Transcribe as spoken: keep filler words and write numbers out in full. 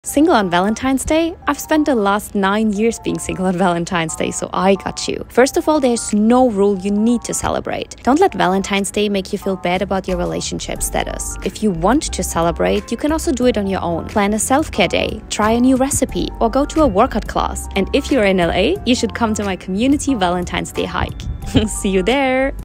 Single on Valentine's Day? I've spent the last nine years being single on Valentine's Day, so I got you. First of all, there's no rule you need to celebrate. Don't let Valentine's Day make you feel bad about your relationship status. If you want to celebrate, you can also do it on your own. Plan a self-care day, try a new recipe, or go to a workout class. And if you're in L A, you should come to my community Valentine's Day hike. See you there!